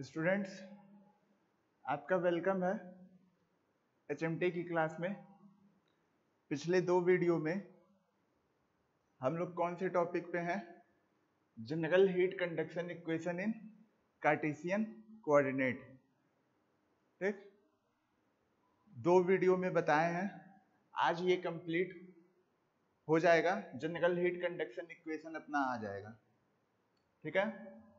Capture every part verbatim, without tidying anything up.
Students, आपका welcome है H M T की क्लास में। पिछले दो वीडियो में हम लोग कौन से टॉपिक पे हैं? General heat conduction equation in Cartesian coordinate. ठीक, दो वीडियो में बताए हैं, आज ये कंप्लीट हो जाएगा, जनरल हीट कंडक्शन इक्वेशन अपना आ जाएगा। ठीक है,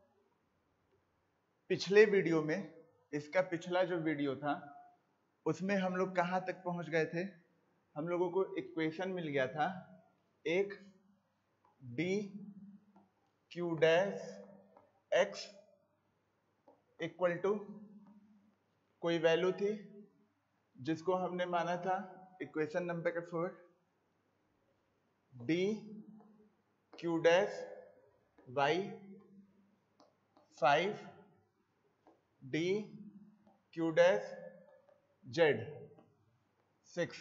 पिछले वीडियो में, इसका पिछला जो वीडियो था उसमें हम लोग कहाँ तक पहुंच गए थे? हम लोगों को इक्वेशन मिल गया था एक d q dash x equal to कोई वैल्यू थी जिसको हमने माना था equation number four, d q dash y five d q dash z six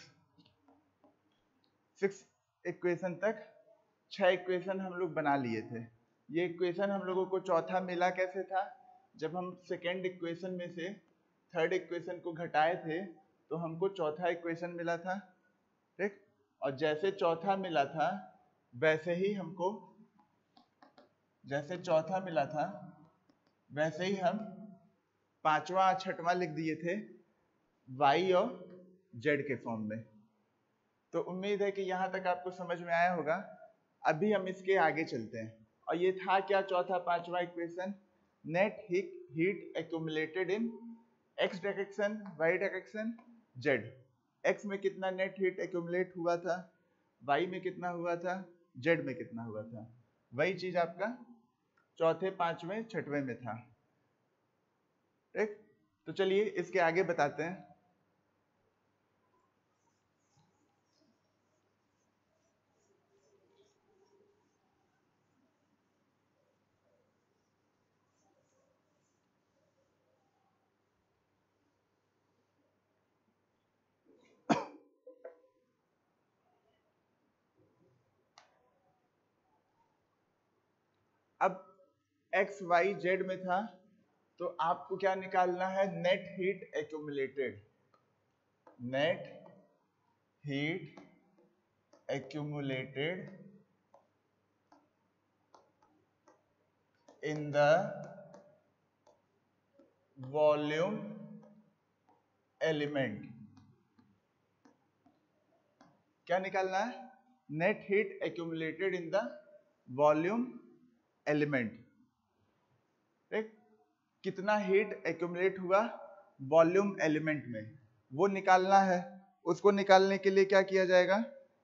six equation तक छह इक्वेशन हम लोग बना लिए थे। ये इक्वेशन हम लोगों को चौथा मिला कैसे था? जब हम सेकेंड इक्वेशन में से थर्ड इक्वेशन को घटाए थे तो हमको चौथा इक्वेशन मिला था। ठीक, और जैसे चौथा मिला था वैसे ही हमको जैसे चौथा मिला था वैसे ही हम पांचवा छठवां लिख दिए थे y और z के फॉर्म में। तो उम्मीद है कि यहां तक आपको समझ में आया होगा। अभी हम इसके आगे चलते हैं। और ये था क्या? चौथा पांचवा equation, net heat heat accumulated in x direction, y direction, z। x में कितना नेट हीट एक्यूमुलेट हुआ था, y में कितना हुआ था, z में कितना हुआ था। वही चीज आपका चौथे पांचवें छठवें में था। ठीक, तो चलिए इसके आगे बताते हैं। अब x y z में था तो आपको क्या निकालना है? Net heat accumulated, net heat accumulated in the volume element. क्या निकालना है? Net heat accumulated in the volume element. ठीक, कितना हीट एक्यूमुलेट हुआ वॉल्यूम एलिमेंट में, वो निकालना है। उसको निकालने के लिए क्या किया जाएगा?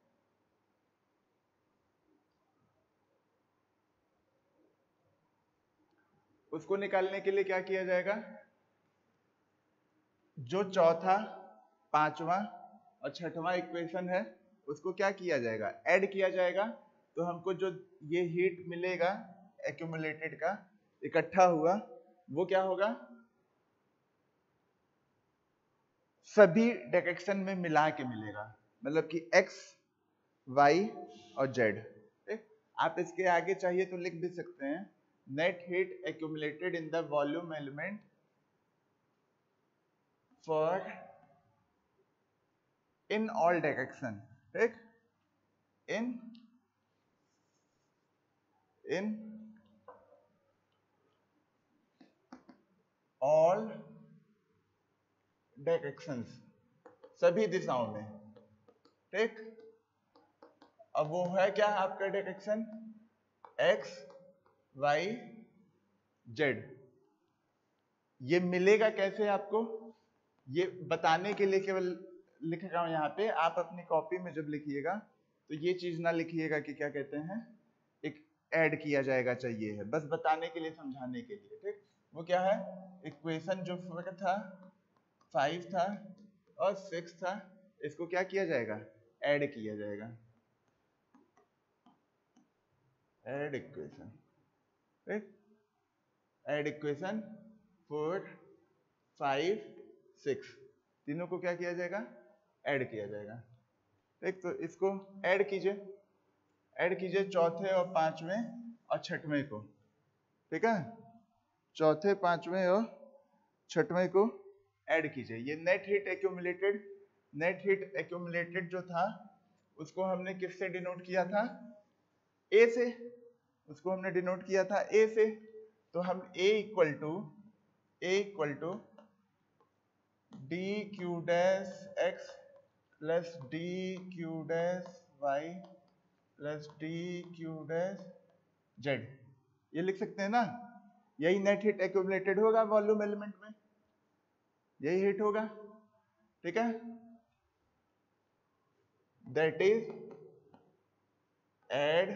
उसको निकालने के लिए क्या किया जाएगा? जो चौथा पांचवा और छठवां इक्वेशन है उसको क्या किया जाएगा? ऐड किया जाएगा। तो हमको जो ये हीट मिलेगा एक्यूमुलेटेड का, इकट्ठा हुआ, वो क्या होगा? सभी डायरेक्शन में मिला के मिलेगा, मतलब कि x, y और z। ठीक, आप इसके आगे चाहिए तो लिख भी सकते हैं, net heat accumulated in the volume element for in all direction. ठीक, इन इन ऑल डायरेक्शंस, सभी दिशाओं में। ठीक, अब वो है क्या आपका डायरेक्शन? x, y, z। ये मिलेगा कैसे आपको? ये बताने के लिए केवल लिख रहा हूं यहाँ पे। आप अपनी कॉपी में जब लिखिएगा तो ये चीज ना लिखिएगा कि क्या कहते हैं एक ऐड किया जाएगा, चाहिए है, बस बताने के लिए, समझाने के लिए। ठीक, वो क्या है? इक्वेशन जो फोर था, फाइव था और सिक्स था, इसको क्या किया जाएगा? ऐड किया जाएगा। Add equation. ठीक, add equation four five six, तीनों को क्या किया जाएगा? ऐड किया जाएगा। ठीक, तो इसको ऐड कीजिए, ऐड कीजिए चौथे और पांचवें और छठवें को। ठीक है, चौथे पांचवें और छठवें को ऐड कीजिए। ये net heat accumulated, net heat accumulated जो था उसको हमने किससे डिनोट किया था? ए से। उसको हमने डिनोट किया था ए से। तो हम a equal to a equal to d q dash x plus d q dash y plus d q dash z, ये लिख सकते हैं ना। यही नेट हीट एक्यूमुलेटेड होगा वॉल्यूम एलिमेंट में, यही हीट होगा, ठीक है। That is add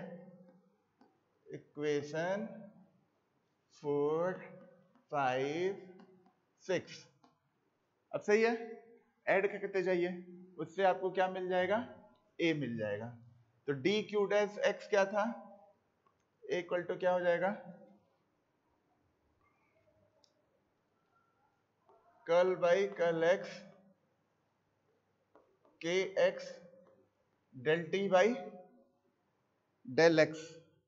equation four five six. अब सही है, ऐड करते जाइए, उससे आपको क्या मिल जाएगा? ए मिल जाएगा। तो डी क्यू डैश एक्स क्या था? ए इक्वल टू क्या हो जाएगा? Curl by curl x k x del t by del x,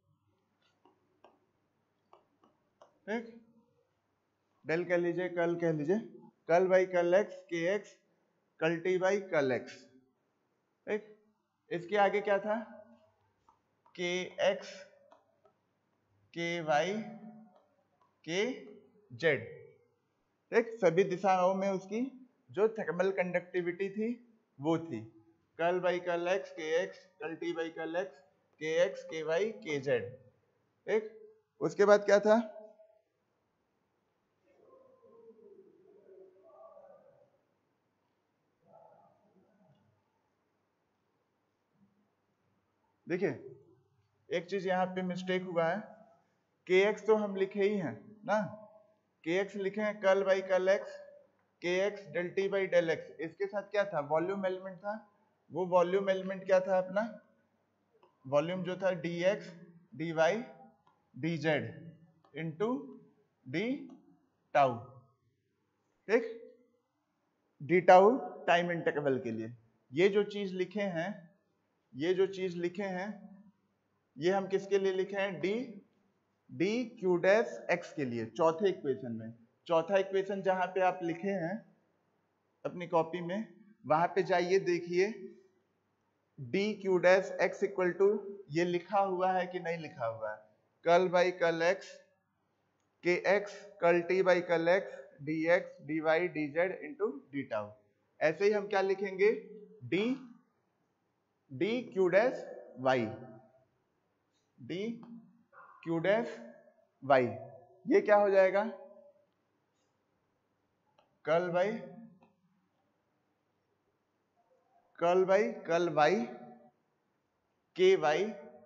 ठीक। डेल कह लीजिए, कर्ल कह लीजिए, curl by curl x k x curl t by curl x, ठीक। इसके आगे क्या था? के x k y k z, ठीक। सभी दिशाओं में उसकी जो थर्मल कंडक्टिविटी थी वो थी curl by curl x k x curl t by curl x k x k y k z, ठीक। उसके बाद क्या था? देखिए एक चीज यहाँ पे मिस्टेक हुआ है, के एक्स तो हम लिखे ही हैं ना, के एक्स लिखे हैं curl by curl x k x del t by del x. इसके साथ क्या था? वॉल्यूम एलिमेंट था। वो वॉल्यूम एलिमेंट क्या था अपना? वॉल्यूम जो था d x d y d z into d tau, ठीक। डी टाउ टाइम इंटरवल के लिए। ये जो चीज लिखे हैं, ये जो चीज लिखे हैं, ये हम किसके लिए लिखे हैं? D d q dash x के लिए, चौथे इक्वेशन में। चौथा इक्वेशन जहां पे आप लिखे हैं अपनी कॉपी में, वहां पे जाइए, देखिए d q dash x equal to ये लिखा हुआ है कि नहीं लिखा हुआ है? Curl by curl x k x curl t by curl x d x d y d z into d tau. ऐसे ही हम क्या लिखेंगे? D d q dash y d q dash y, ये क्या हो जाएगा? Curl by curl by curl y k y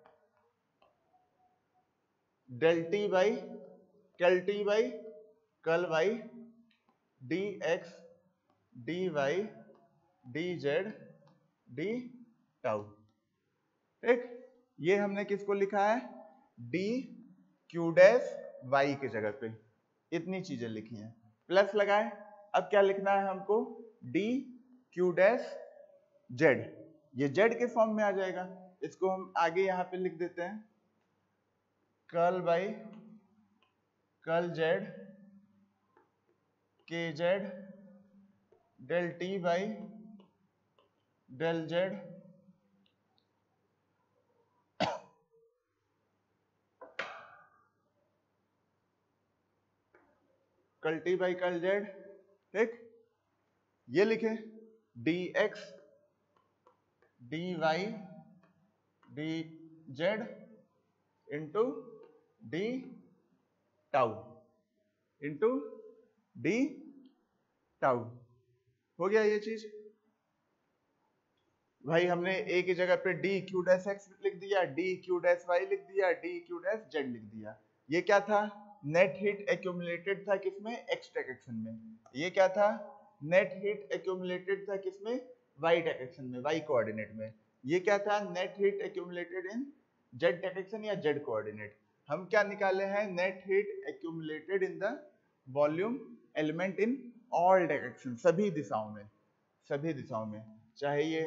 del t by curl t by curl y d x d y d z d tau, ठीक। ये हमने किसको लिखा है? डी क्यू डैश वाई के जगह पे इतनी चीजें लिखी हैं, प्लस लगाए। अब क्या लिखना है हमको? डी क्यू डैश जेड, ये जेड के फॉर्म में आ जाएगा। इसको हम आगे यहां पे लिख देते हैं curl by curl z k z del t by del z curl t by curl z, ठीक। ये लिखे d x d y d z into d tau into d tau. हो गया ये चीज भाई। हमने ए की जगह पे डी क्यू डैश एक्स लिख दिया, डी क्यू डैश वाई लिख दिया, डी क्यू डैश जेड लिख दिया। ये क्या था? नेट हीट एक्यूमुलेटेड था किसमें? एक्स डायरेक्शन में। ये क्या था? नेट हीट एक्यूमुलेटेड था किसमें? वाई डायरेक्शन में, वाई कोऑर्डिनेट में। ये क्या था? Net heat accumulated in z direction या जेड कोऑर्डिनेट। हम क्या निकाले हैं? Net heat accumulated in the volume element in all direction, सभी दिशाओं में, सभी दिशाओं में, चाहे ये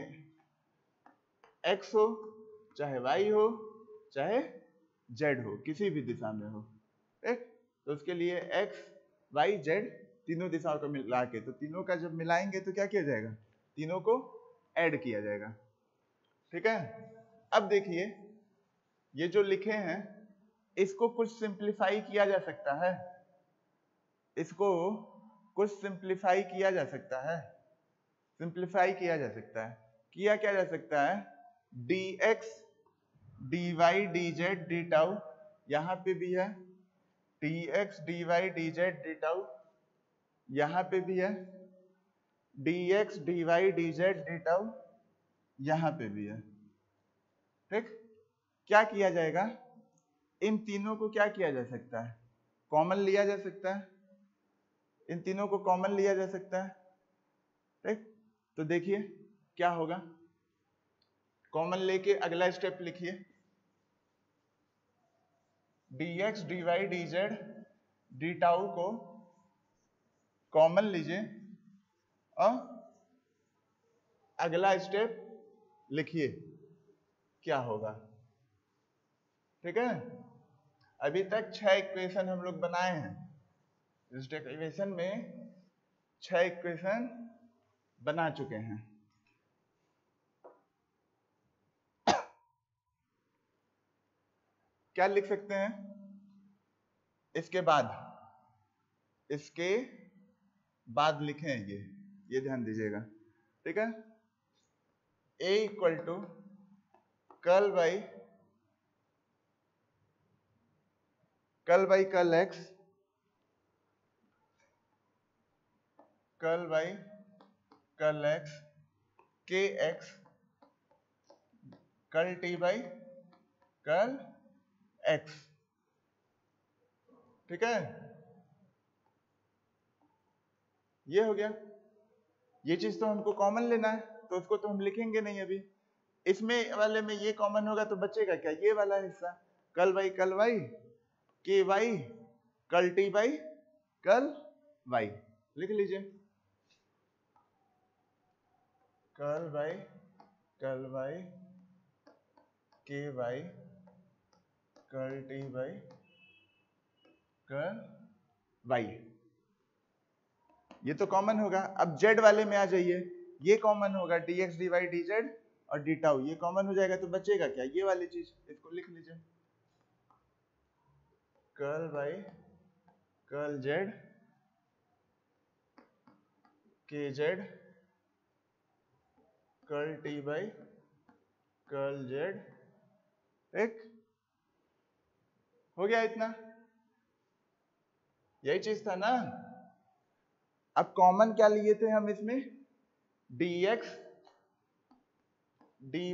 x हो, चाहे y हो, चाहे z हो, किसी भी दिशा में हो, ठीक। तो उसके लिए x, y, z तीनों दिशाओं को मिला के, तो तीनों का जब मिलाएंगे तो क्या किया जाएगा, तीनों को ऐड किया जाएगा। ठीक है, अब देखिए ये जो लिखे हैं इसको कुछ सिंप्लीफाई किया जा सकता है, इसको कुछ सिंप्लीफाई किया जा सकता है, सिंप्लीफाई किया जा सकता है, किया क्या जा सकता है, dx dy dz d tau, यहां पे भी है dx dy dz d tau, यहां पे भी है dx dy dz d tau, यहां पे भी है। ठीक, क्या किया जाएगा, इन तीनों को क्या किया जा सकता है, कॉमन लिया जा सकता है, इन तीनों को कॉमन लिया जा सकता है। ठीक, तो देखिए क्या होगा, कॉमन लेके अगला स्टेप लिखिए, dx dy dz d tau को कॉमन लीजिए और अगला स्टेप लिखिए क्या होगा। ठीक है, अभी तक छह इक्वेशन हम लोग बनाए हैं, इस इक्वेशन में छह इक्वेशन बना चुके हैं। क्या लिख सकते हैं इसके बाद, इसके बाद लिखें ये ये ध्यान दीजिएगा। ठीक है, a equal to curl by curl by curl x, curl by curl x, k x curl t by curl x। ठीक है, ये हो गया, ये चीज तो हमको कॉमन लेना है, तो उसको तो हम लिखेंगे नहीं अभी, इसमें वाले में ये कॉमन होगा तो बचेगा क्या, ये वाला हिस्सा, curl by curl y, k y curl t by curl y, लिख लीजिए, curl by curl y k y curl t by curl y, ये तो कॉमन होगा। अब z वाले में आ जाइए, ये कॉमन होगा dx dy dz और d टाउ, ये कॉमन हो जाएगा तो बचेगा क्या, ये वाली चीज, इसको लिख लीजिए, curl by curl z k z curl t by curl z। एक हो गया, इतना, यही चीज था ना। अब कॉमन क्या लिए थे हम इसमें, dx dy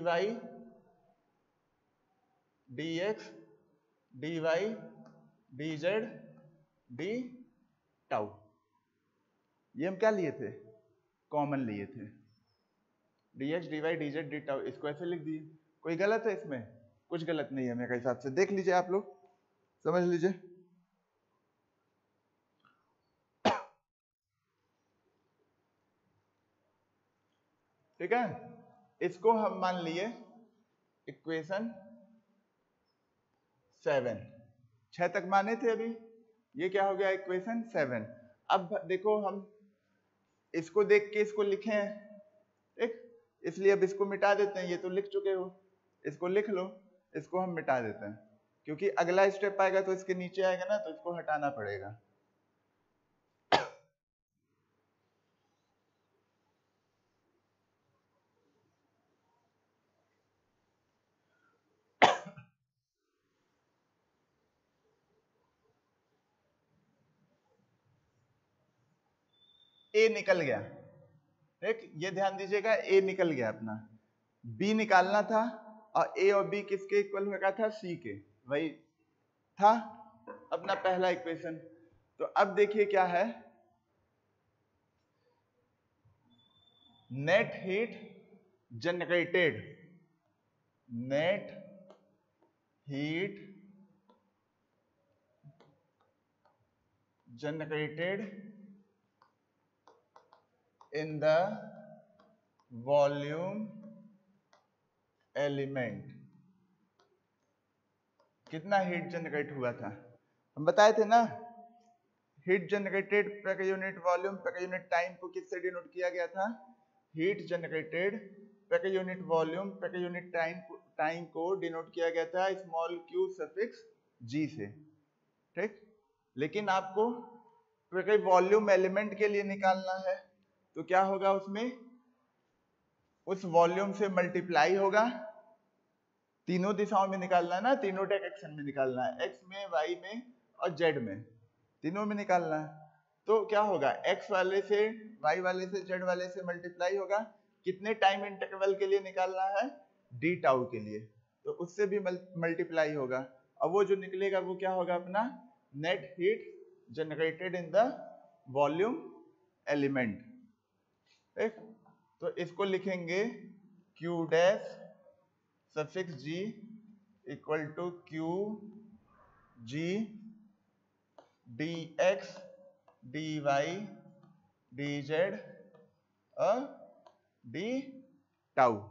dx dy dz d tau, ये हम क्या लिए थे, कॉमन लिए थे, dx dy dz d tau, इसको ऐसे लिख दिए। कोई गलत है इसमें, कुछ गलत नहीं है मेरे हिसाब से, देख लीजिए आप लोग, समझ लीजिए। ठीक है, इसको हम मान लिए इक्वेशन सेवन, छह तक माने थे अभी, ये क्या हो गया, इक्वेशन सेवन। अब देखो हम इसको देख के इसको लिखे हैं, ठीक, इसलिए अब इसको मिटा देते हैं, ये तो लिख चुके हो, इसको लिख लो, इसको हम मिटा देते हैं, क्योंकि अगला स्टेप आएगा तो इसके नीचे आएगा ना, तो इसको हटाना पड़ेगा। ए निकल गया, ठीक, ये ध्यान दीजिएगा, ए निकल गया अपना, बी निकालना था, और ए और बी किसके इक्वल होगा था, सी के, वही था अपना पहला इक्वेशन। तो अब देखिए क्या है, net heat generated, net heat generated in the volume element, कितना हीट जनरेट हुआ था, हम बताए थे ना, heat generated per unit volume per unit time को किससे डिनोट किया गया था? Heat generated per unit volume per unit time time को डिनोट किया गया था स्मॉल क्यू सफिक्स जी से, ठीक। लेकिन आपको वॉल्यूम एलिमेंट के लिए निकालना है तो क्या होगा, उसमें उस वॉल्यूम से मल्टीप्लाई होगा, तीनों दिशाओं में निकालना है ना, तीनों डायरेक्शन में निकालना है, एक्स में, वाई में और जेड में, तीनों में निकालना है। तो क्या होगा, एक्स वाले से, वाई वाले से, जेड वाले से मल्टीप्लाई होगा, कितने टाइम इंटरवल के लिए निकालना है? डी टाउ के लिए, तो उससे भी मल्टीप्लाई होगा। अब वो जो निकलेगा वो क्या होगा अपना net heat generated in the volume element, ठीक। तो इसको लिखेंगे Q dash suffix G equal to Q G d x d y d z और डी टाउ।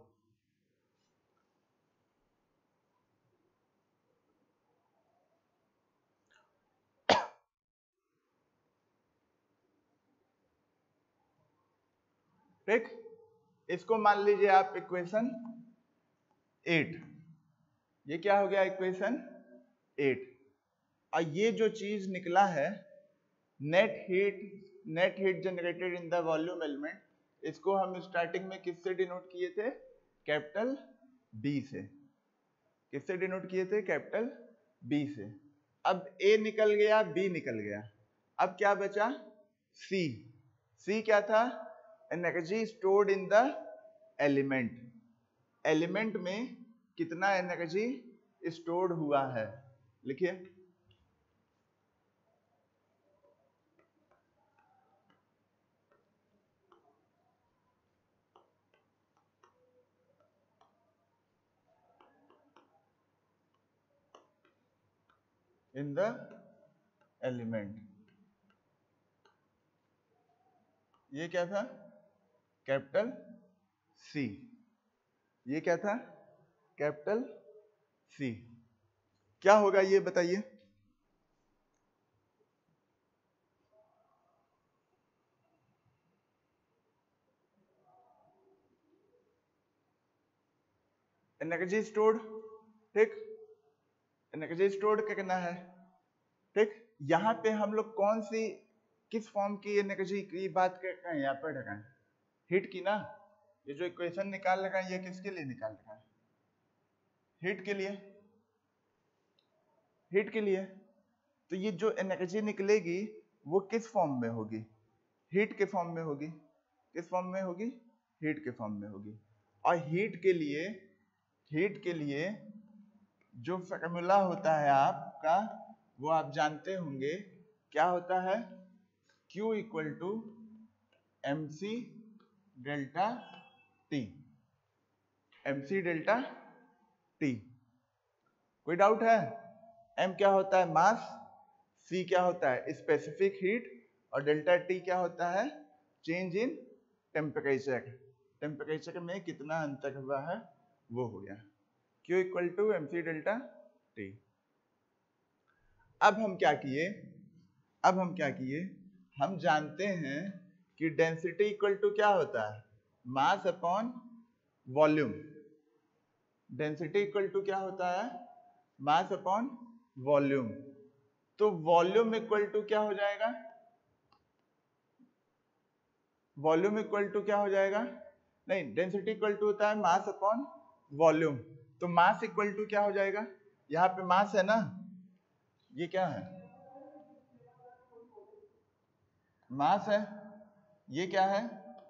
ठीक, इसको मान लीजिए आप इक्वेशन एट, ये क्या हो गया इक्वेशन एट। और ये जो चीज निकला है net heat net heat generated in the volume element, इसको हम स्टार्टिंग में किससे डिनोट किए थे? कैपिटल बी से। किससे डिनोट किए थे? कैपिटल बी से। अब ए निकल गया, बी निकल गया, अब क्या बचा? सी। सी क्या था? Energy stored in the element. Element में कितना एनर्जी स्टोर्ड हुआ है, लिखिए। इन द एलिमेंट, ये क्या था? Capital C. ये क्या था? Capital C. क्या होगा ये बताइए? एनर्जी स्टोर्ड, ठीक, एनर्जी स्टोर्ड करना है, ठीक। यहाँ पे हम लोग कौन सी किस फॉर्म की एनर्जी की बात कर रहे हैं? यहाँ पर रखा है हीट की ना। ये जो इक्वेशन निकाल रखा है ये किसके लिए निकाल रखा है? हीट के लिए, हीट के लिए। तो ये जो एनर्जी निकलेगी वो किस फॉर्म में होगी? हीट के फॉर्म में होगी। किस फॉर्म में होगी? हीट के फॉर्म में होगी। और हीट के लिए, हीट के लिए जो फॉर्मूला होता है आपका वो आप जानते होंगे, क्या होता है? Q equal to m c delta t. M c delta t, कोई डाउट है? M क्या होता है? मास। C क्या होता है? Specific heat. और डेल्टा T क्या होता है? Change in temperature. टेम्परेचर में कितना अंतर हुआ है वो हो गया Q equal to m c delta t. अब हम क्या किए? अब हम क्या किए? हम जानते हैं कि डेंसिटी इक्वल टू क्या होता है? Mass upon volume. Density equal to क्या होता है? Mass upon volume. तो वॉल्यूम इक्वल टू क्या हो जाएगा? वॉल्यूम इक्वल टू क्या हो जाएगा? नहीं, डेंसिटी इक्वल टू होता है मास अपॉन वॉल्यूम। तो मास इक्वल टू क्या हो जाएगा? यहाँ पे मास है ना, ये क्या है? मास है। ये क्या है?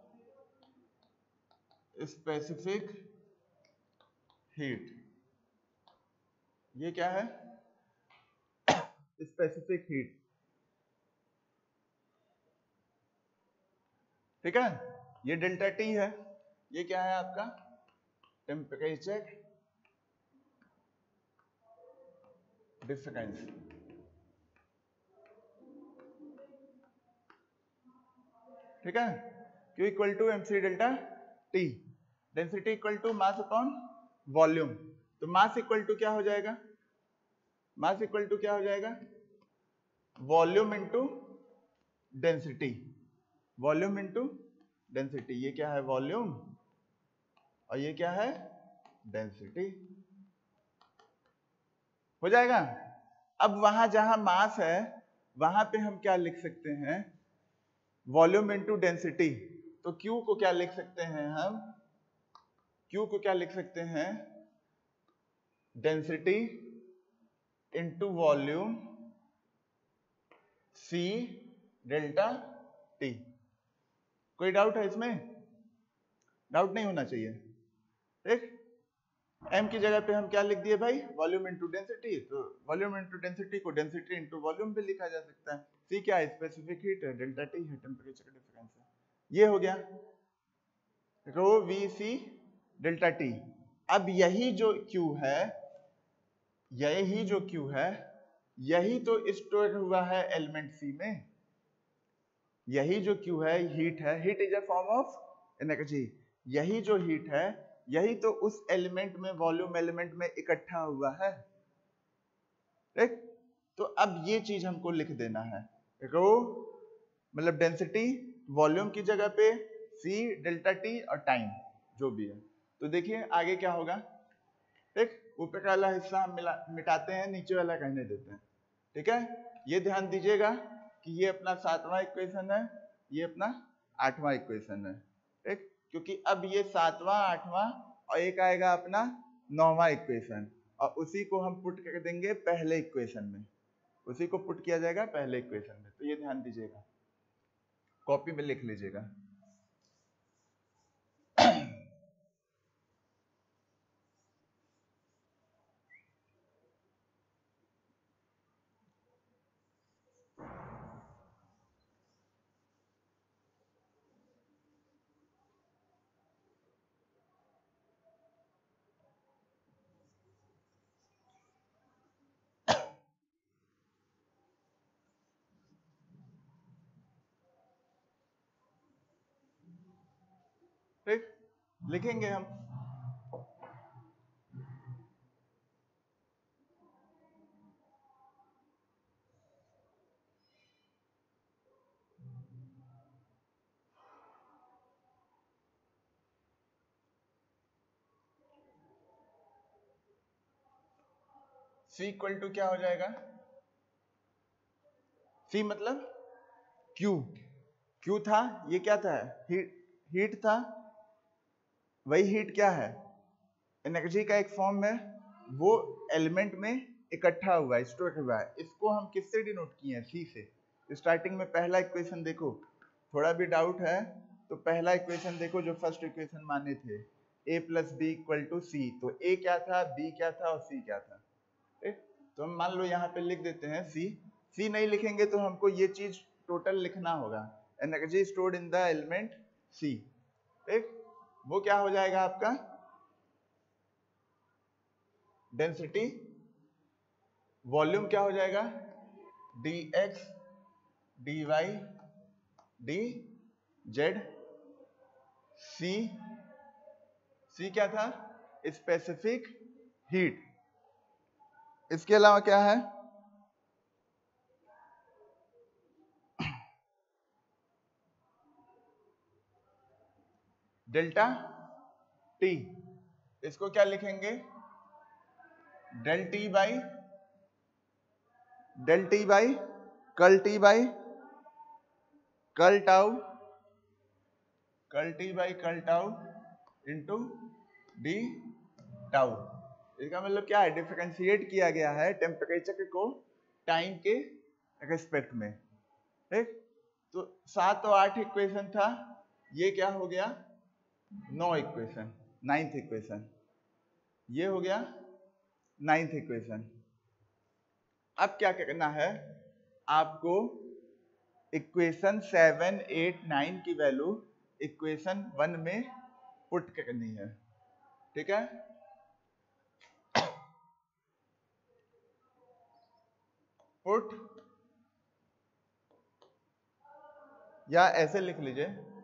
Specific heat. ये क्या है? स्पेसिफिक हीट, ठीक है। ये डेल्टा टी है। ये क्या है आपका? टेम्परेचर डिफरेंस, ठीक है। Q equal to m c delta t. Density equal to mass upon volume. तो मास इक्वल टू क्या हो जाएगा? मास इक्वल टू क्या हो जाएगा? Volume into density, volume into density. ये क्या है? वॉल्यूम, और ये क्या है? डेंसिटी। हो जाएगा। अब वहां जहां मास है वहां पे हम क्या लिख सकते हैं? Volume into density. तो Q को क्या लिख सकते हैं हम? Q को क्या लिख सकते हैं? Density into volume C delta T। कोई डाउट है इसमें? डाउट नहीं होना चाहिए। ठीक, m की जगह पे हम क्या लिख दिए भाई? Volume into density. तो वॉल्यूम इंटू डेंसिटी को डेंसिटी इंटू वॉल्यूम भी लिखा जा सकता है। C क्या है? स्पेसिफिक हीट है, डेल्टा T है टेम्परेचर का डिफरेंस है। ये हो गया rho v c delta t. अब यही जो Q है, यही जो Q है, यही तो स्टोर हुआ है एलिमेंट C में। यही जो Q है, हीट है, heat is a form of energy. यही जो हीट है, यही तो उस एलिमेंट में, वॉल्यूम एलिमेंट में इकट्ठा हुआ है। ठीक, तो अब ये चीज हमको लिख देना है। रो मतलब डेंसिटी, वॉल्यूम की जगह पे C डेल्टा T और टाइम जो भी है। तो देखिए आगे क्या होगा। ठीक, ऊपर वाला हिस्सा हम मिला मिटाते हैं, नीचे वाला कहने देते हैं। ठीक है, ये ध्यान दीजिएगा कि ये अपना सातवां इक्वेशन है, ये अपना आठवां इक्वेशन है। ठीक, क्योंकि अब ये सातवां, आठवां और एक आएगा अपना नौवां इक्वेशन, और उसी को हम पुट कर देंगे पहले इक्वेशन में। उसी को पुट किया जाएगा पहले इक्वेशन में। तो ये ध्यान दीजिएगा, कॉपी में लिख लीजिएगा। ठीक, लिखेंगे हम। C इक्वल टू क्या हो जाएगा? C मतलब Q। Q था, ये क्या था? हीट, हीट था। वही हीट क्या है? एनर्जी का एक फॉर्म है, वो एलिमेंट में इकट्ठा हुआ है, स्टोर हुआ है। इसको हम किससे डिनोट किए हैं? C से। स्टार्टिंग में पहला इक्वेशन देखो, थोड़ा भी डाउट है तो पहला इक्वेशन देखो जो फर्स्ट इक्वेशन माने थे, a plus b equal to c. तो a क्या था, b क्या था और c क्या था? ठीक, तो हम मान लो यहाँ पे लिख देते हैं C। C नहीं लिखेंगे तो हमको ये चीज टोटल लिखना होगा, energy stored in the element C। ठीक, वो क्या हो जाएगा आपका? डेंसिटी, वॉल्यूम क्या हो जाएगा? dx dy dz। C, C क्या था? Specific heat. इसके अलावा क्या है? Delta T। इसको क्या लिखेंगे? Del t by del t by curl t by curl tau, curl t by curl tau into d tau. इसका मतलब क्या है? डिफरेंशिएट किया गया है टेम्परेचर को टाइम के रिस्पेक्ट में। ठीक, तो सात और आठ इक्वेशन था, ये क्या हो गया? नौ इक्वेशन, नाइन्थ इक्वेशन। ये हो गया नाइन्थ इक्वेशन। अब क्या करना है आपको? इक्वेशन सेवन, एट, नाइन की वैल्यू इक्वेशन वन में पुट करनी है। ठीक है, पुट, या ऐसे लिख लीजिए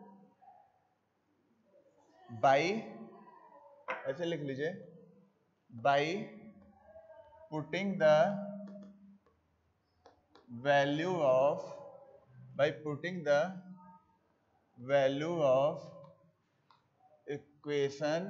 बाई, ऐसे लिख लीजिए by putting the value of by putting the value of equation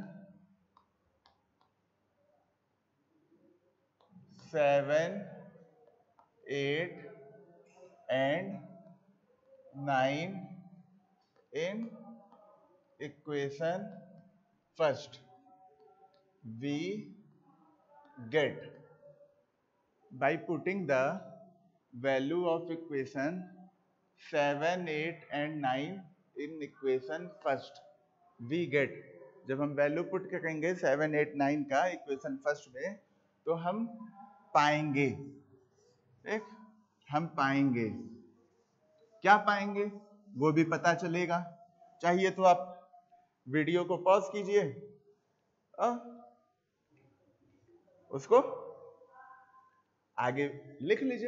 seven, eight and nine in equation first, we get, by putting the value of equation seven, eight and nine in equation first, we get, जब हम value put करेंगे seven, eight, nine का equation first में, तो हम पाएंगे, ठीक, हम पाएंगे, क्या पाएंगे वो भी पता चलेगा। चाहिए तो आप वीडियो को पॉज कीजिए, उसको आगे लिख लीजिए।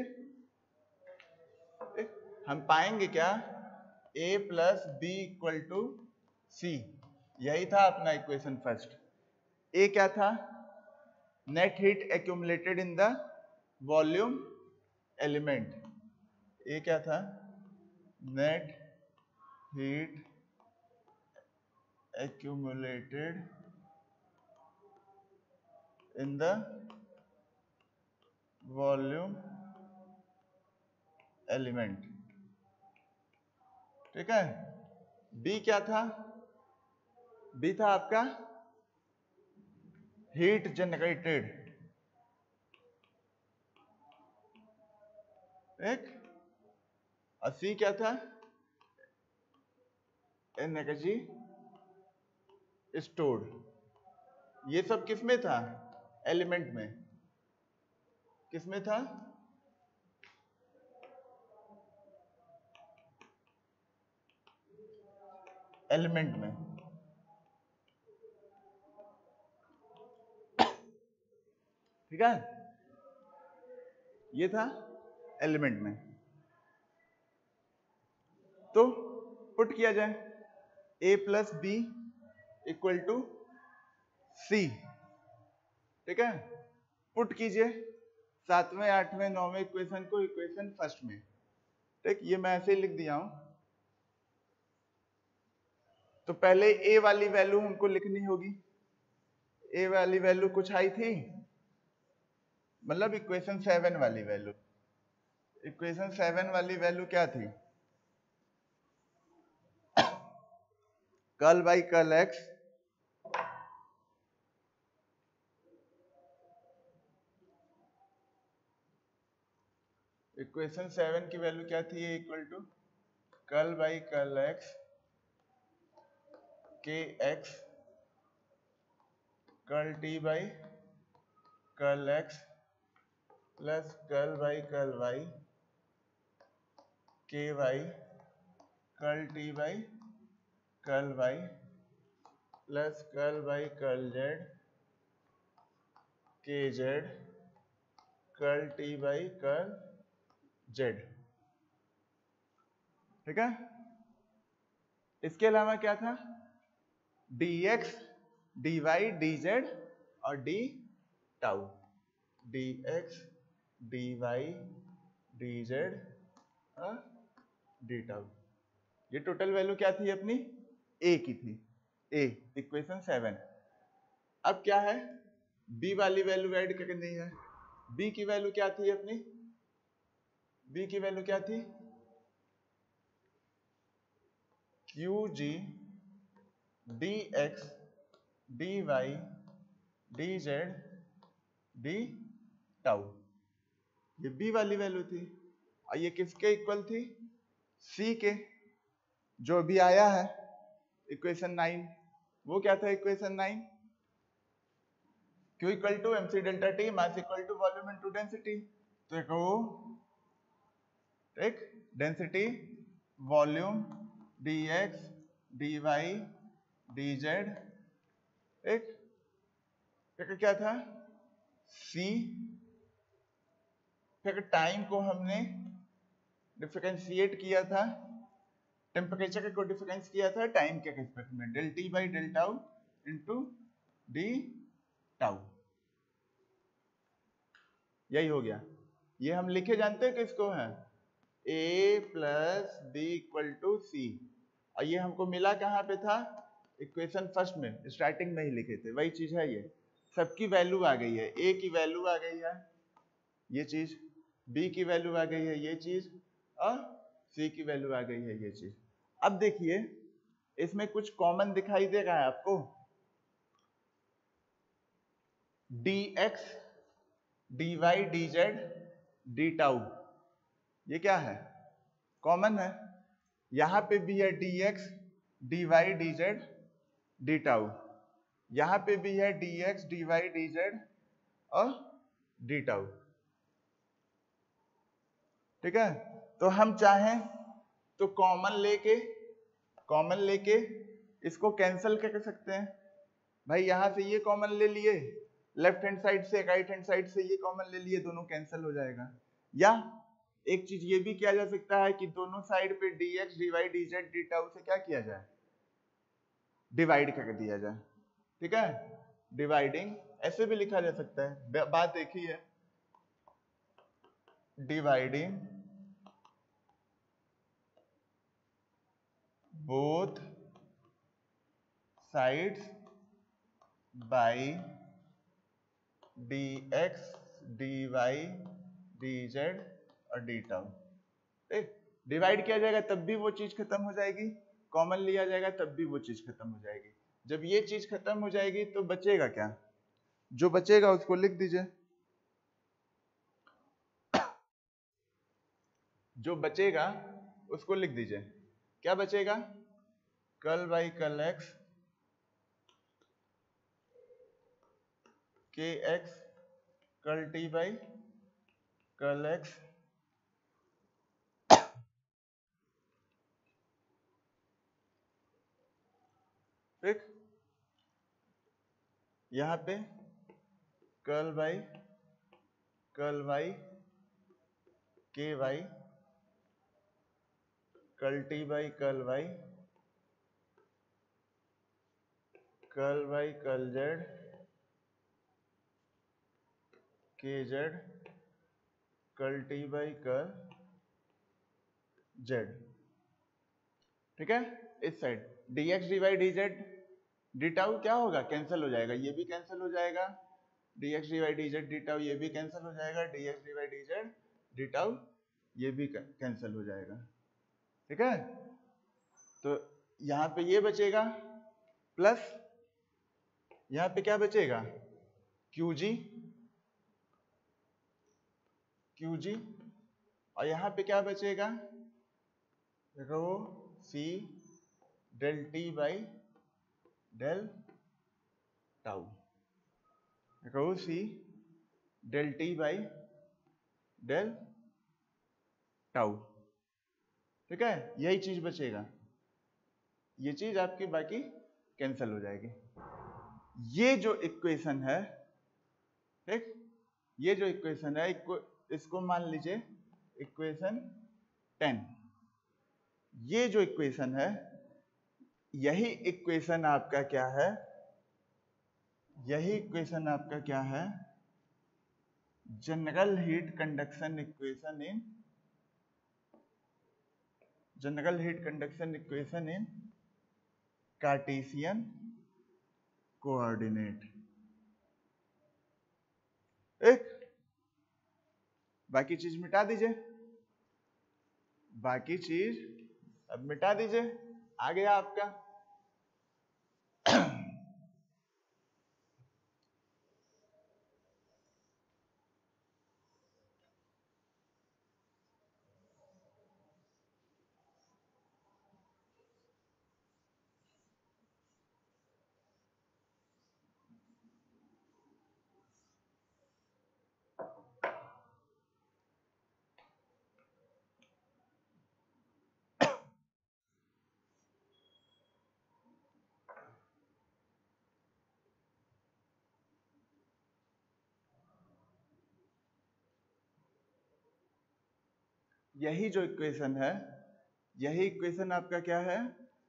हम पाएंगे क्या, a plus b equal to c, यही था अपना इक्वेशन फर्स्ट। a क्या था, net heat accumulated in the volume element, a क्या था, net heat accumulated in the volume element, ठीक है। B क्या था, B था आपका हीट जनरेटेड, एक, और C क्या था, एनर्जी स्टोर्ड। ये सब किस में था, एलिमेंट में, किस में था, एलिमेंट में, ठीक है, ये था एलिमेंट में। तो पुट किया जाए, a plus b equal to c, ठीक है, पुट कीजिए सातवें, आठवें, नौवें इक्वेशन को इक्वेशन फर्स्ट में, ठीक, ये मैं ऐसे ही लिख दिया हूं। तो पहले a वाली वैल्यू हमको लिखनी होगी, a वाली वैल्यू कुछ आई थी, मतलब इक्वेशन सेवन वाली वैल्यू, इक्वेशन सेवन वाली वैल्यू क्या थी, curl by curl x equation seven की वैल्यू क्या थी, equal to curl by curl x k x curl t by curl x plus curl by curl y k y curl t by curl y plus curl by curl z k z curl t by curl z, ठीक है। इसके अलावा क्या था, d x d y d z और d tau, d x d y d z और d tau. ये total value क्या थी अपनी, ए की थी, ए इक्वेशन सेवन। अब क्या है, बी वाली वैल्यू ऐड करनी है। बी की वैल्यू क्या थी अपनी, बी की वैल्यू क्या थी, q g d x d y d z d tau, ये बी वाली वैल्यू थी। और ये किसके इक्वल थी, सी के, जो भी आया है इक्वेशन नाइन, वो क्या था equation nine, Q equal to m c delta t mass equal to volume into density. तो देखो एक density volume d x d y d z, एक फिर क्या था C, फिर टाइम को हमने डिफरेंशिएट किया था, टेम्परेचर को डिफरेंस किया था टाइम के रिस्पेक्ट में, del t by del tau into d tau, यही हो गया। ये हम लिखे जानते हैं किसको है, a plus b equal to c, और ये हमको मिला कहाँ पे था, इक्वेशन फर्स्ट में, स्टार्टिंग में ही लिखे थे, वही चीज है ये। सबकी वैल्यू आ गई है, ए की वैल्यू आ गई है ये चीज, बी की वैल्यू आ गई है ये चीज, और सी की वैल्यू आ गई है ये चीज। अब देखिए इसमें कुछ कॉमन दिखाई दे रहा है आपको, d x d y d z d tau, ये क्या है, कॉमन है। यहां पे भी है d x d y d z d tau, यहां पे भी है d x d y d z और डी टाउ, ठीक है। तो हम चाहें तो कॉमन लेके कॉमन लेके इसको कैंसिल कर सकते हैं। भाई यहां से ये कॉमन ले लिए, लेफ्ट हैंड साइड से राइट हैंड साइड से ये कॉमन ले लिए, दोनों कैंसिल हो जाएगा। या एक चीज ये भी किया जा सकता है कि दोनों साइड पे d x d y d z d tau से क्या किया जाए, डिवाइड कर दिया जाए, ठीक है। डिवाइडिंग ऐसे भी लिखा जा सकता है, बात एक ही है, dividing both sides by d x d y d z और डी टाउ, ठीक। डिवाइड किया जाएगा तब भी वो चीज खत्म हो जाएगी, कॉमन लिया जाएगा तब भी वो चीज खत्म हो जाएगी। जब ये चीज खत्म हो जाएगी तो बचेगा क्या, जो बचेगा उसको लिख दीजिए, जो बचेगा उसको लिख दीजिए। क्या बचेगा, कल बाई कल एक्स के एक्स कल टी बाई कल एक्स, ठीक। यहां पे कल by curl Y k y curl t by curl y curl y curl z k z curl t by curl z, ठीक है। इस side d x d y d z d tau क्या होगा, cancel हो जाएगा, ये भी cancel हो जाएगा, d x d y d z d tau ये भी कैंसिल हो जाएगा, d x d y d z d tau ये भी कैंसिल हो जाएगा, ठीक है। तो यहां पे ये बचेगा, प्लस यहां पे क्या बचेगा, क्यू जी क्यू जी, और यहां पे क्या बचेगा, rho c del t by del tau, rho c del t by del tau, ठीक है। यही चीज बचेगा, ये चीज आपकी बाकी कैंसिल हो जाएगी। ये जो इक्वेशन है, ठीक, ये जो इक्वेशन है इसको मान लीजिए इक्वेशन टेन। ये जो इक्वेशन है, यही इक्वेशन आपका क्या है, यही इक्वेशन आपका क्या है, general heat conduction equation in general heat conduction equation in Cartesian coordinate. एक बाकी चीज मिटा दीजिए, बाकी चीज अब मिटा दीजिए, आ गया आपका यही जो इक्वेशन है, यही इक्वेशन आपका क्या है,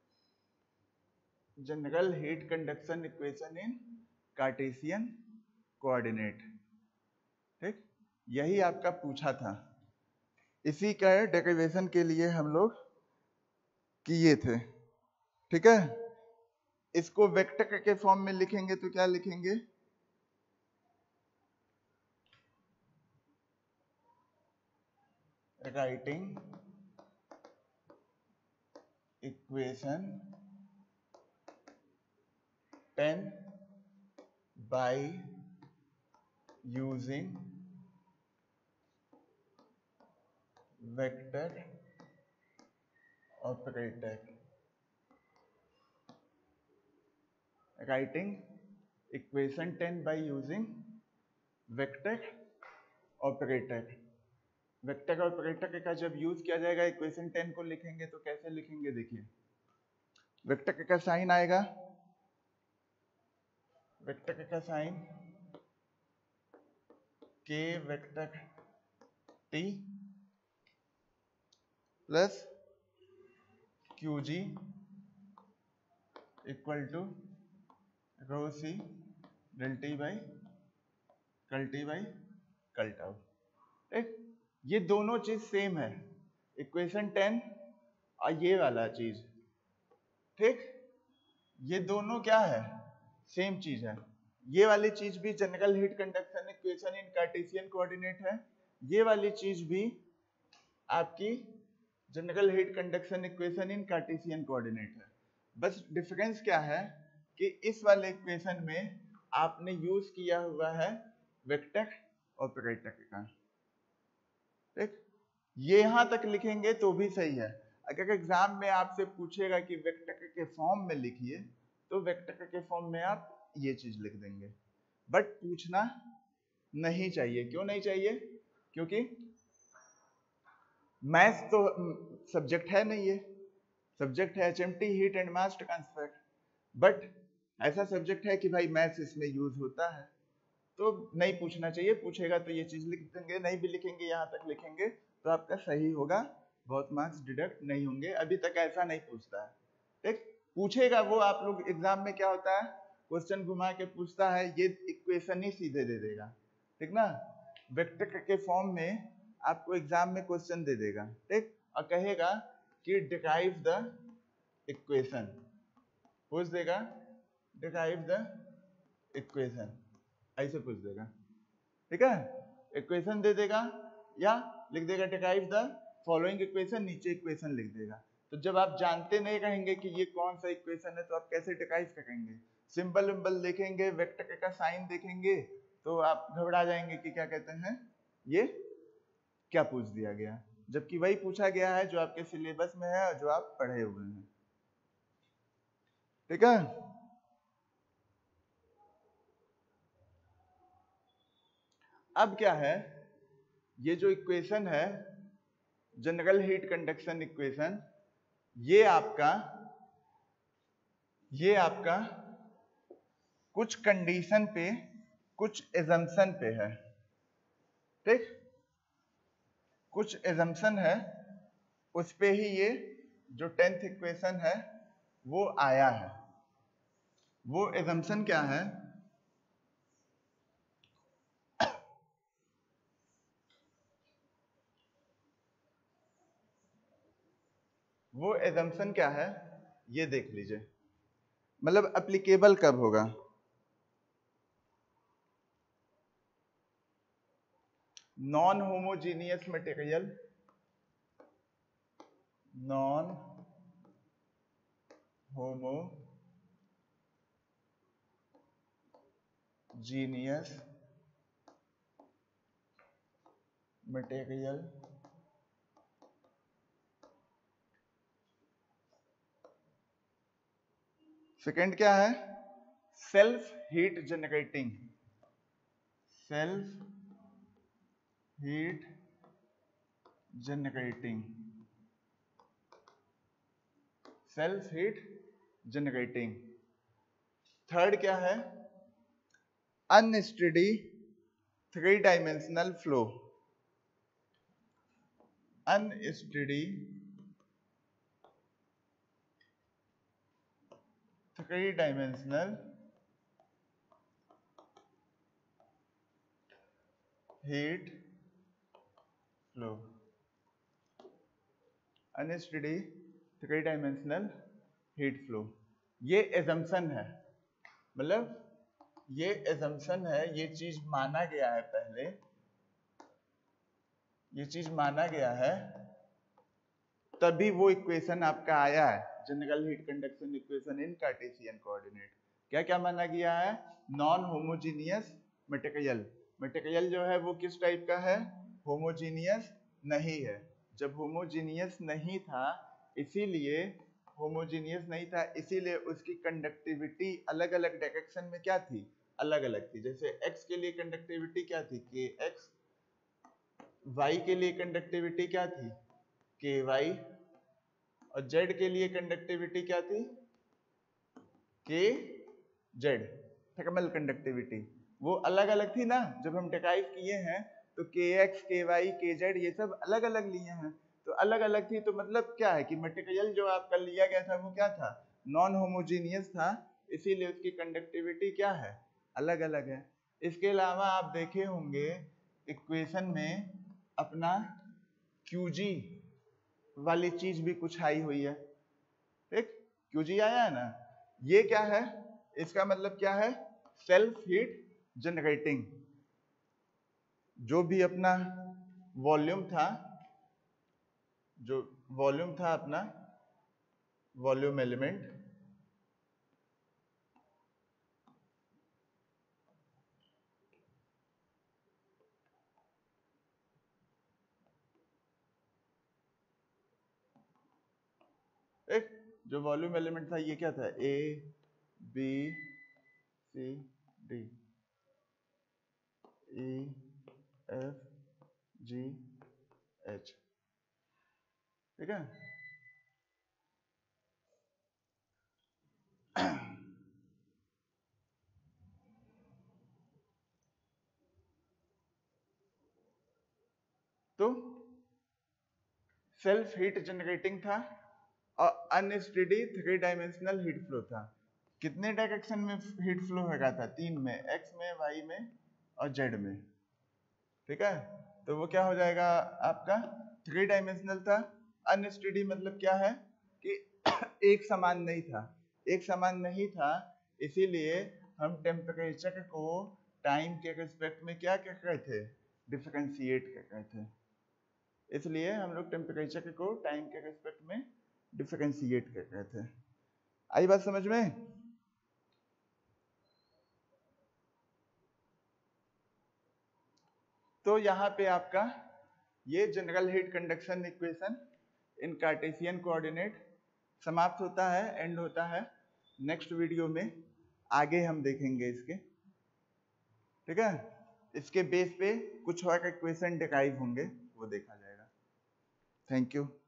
general heat conduction equation in Cartesian coordinate, ठीक। यही आपका पूछा था, इसी का डेरिवेशन के लिए हम लोग किए थे, ठीक है। इसको वेक्टर के फॉर्म में लिखेंगे तो क्या लिखेंगे, writing equation ten by using vector operator. Writing equation ten by using vector operator. Vector operator का जब यूज किया जाएगा इक्वेशन टेन को लिखेंगे तो कैसे लिखेंगे, देखिए वेक्टर का साइन आएगा, वेक्टर का sign k vector t plus q g equal to rho c del t by curl t by curl tau. ठीक, ये दोनों चीज सेम है, इक्वेशन टेन और ये वाला चीज, ठीक, ये दोनों क्या है, सेम चीज है। ये वाली चीज भी general heat conduction equation in Cartesian coordinate है, ये वाली चीज भी आपकी general heat conduction equation in Cartesian coordinate है। बस डिफरेंस क्या है कि इस वाले इक्वेशन में आपने यूज किया हुआ है वेक्टर ऑपरेटर का। ठीक, ये यहां तक लिखेंगे तो भी सही है। अगर एग्जाम में आपसे पूछेगा कि वेक्टर के फॉर्म में लिखिए तो वेक्टर के फॉर्म में आप ये चीज लिख देंगे, बट पूछना नहीं चाहिए। क्यों नहीं चाहिए, क्योंकि मैथ्स तो सब्जेक्ट है नहीं, ये सब्जेक्ट है HMT heat and mass transfer, but ऐसा सब्जेक्ट है कि भाई मैथ्स इसमें यूज होता है, तो नहीं पूछना चाहिए। पूछेगा तो ये चीज लिख देंगे, नहीं भी लिखेंगे यहाँ तक लिखेंगे तो आपका सही होगा, बहुत मार्क्स डिडक्ट नहीं होंगे। अभी तक ऐसा नहीं पूछता है। ठीक, पूछेगा वो, आप लोग एग्जाम में क्या होता है, क्वेश्चन घुमा के पूछता है, ये इक्वेशन ही सीधे दे देगा, ठीक ना, वेक्टर के फॉर्म में आपको एग्जाम में क्वेश्चन दे देगा, ठीक, और कहेगा कि डिराइव द इक्वेशन, पूछ देगा डिराइव द इक्वेशन, ऐसे पूछ देगा, ठीक है, इक्वेशन दे देगा या लिख देगा डिराइव द फॉलोइंग इक्वेशन, नीचे इक्वेशन लिख देगा। तो जब आप जानते नहीं रहेंगे कि ये कौन सा इक्वेशन है तो आप कैसे डिराइव करेंगे, सिंबल विंबल देखेंगे, वेक्टर का साइन देखेंगे तो आप घबरा जाएंगे कि क्या कहते हैं, ये क्या पूछ दिया गया, जबकि वही पूछा गया है जो आपके सिलेबस में है और जो आप पढ़े हुए हैं, ठीक है। अब क्या है, ये जो इक्वेशन है जनरल हीट कंडक्शन इक्वेशन, ये आपका ये आपका कुछ कंडीशन पे, कुछ एजम्पशन पे है, ठीक, कुछ एजम्पशन है, उस पे ही ये जो टेंथ इक्वेशन है वो आया है। वो एजम्पशन क्या है, वो एजम्पशन क्या है ये देख लीजिए, मतलब एप्लीकेबल कब होगा। Non homogeneous material, non homogeneous material second क्या है, self heat generating, self heat generating, self heat generating. Third क्या है, unsteady three dimensional flow, unsteady three dimensional heat flow. Unsteady three dimensional heat flow. ये assumption है, मतलब ये assumption है, ये चीज माना गया है, पहले ये चीज माना गया है, तभी वो इक्वेशन आपका आया है, general heat conduction equation in Cartesian coordinate. क्या क्या माना गया है? Non homogeneous material. मटेरियल जो है वो किस टाइप का है? होमोजीनियस नहीं है। जब होमोजीनियस नहीं था, इसीलिए होमोजीनियस नहीं था इसीलिए उसकी कंडक्टिविटी अलग अलग डायरेक्शन में क्या थी? अलग अलग थी। जैसे x के लिए कंडक्टिविटी क्या थी? के एक्स। y के लिए कंडक्टिविटी क्या थी? के वाई। और z के लिए कंडक्टिविटी क्या थी? के जेड। थर्मल कंडक्टिविटी वो अलग अलग थी ना। जब हम डिराइव किए हैं तो के x, k y, k Z ये सब अलग अलग लिए हैं, तो अलग अलग थी, तो मतलब क्या है कि मटेरियल जो आपका लिया गया था वो क्या था? नॉन होमोजीनियस था, इसीलिए उसकी कंडक्टिविटी क्या है? अलग अलग है। इसके अलावा आप देखे होंगे इक्वेशन में अपना क्यूजी वाली चीज भी कुछ आई हुई है, ठीक? क्यूजी आया है ना, ये क्या है? इसका मतलब क्या है? Self heat generating. जो भी अपना वॉल्यूम था, जो वॉल्यूम था अपना वॉल्यूम एलिमेंट, एक जो वॉल्यूम एलिमेंट था ये क्या था? A B C D, E F G H, ठीक है? तो सेल्फ हीट जनरेटिंग था और unsteady three dimensional heat flow था। कितने डायरेक्शन में हीट फ्लो हो रहा था? तीन में, एक्स में, वाई में और जेड में, ठीक है? तो वो क्या हो जाएगा आपका? थ्री डायमेंशनल था। अनस्टेडी मतलब क्या है कि एक समान नहीं था, एक समान नहीं था, इसीलिए हम टेम्परेचर को टाइम के रिस्पेक्ट में क्या कर रहे थे? डिफरेंशिएट कर रहे थे। इसलिए हम लोग टेम्परेचर को टाइम के रिस्पेक्ट में डिफरेंशिएट कर रहे थे। आई बात समझ में? तो यहाँ पे आपका ये general heat conduction equation in Cartesian coordinate समाप्त होता है, एंड होता है। नेक्स्ट वीडियो में आगे हम देखेंगे इसके, ठीक है? इसके बेस पे कुछ और इक्वेशन डिराइव होंगे, वो देखा जाएगा। Thank you.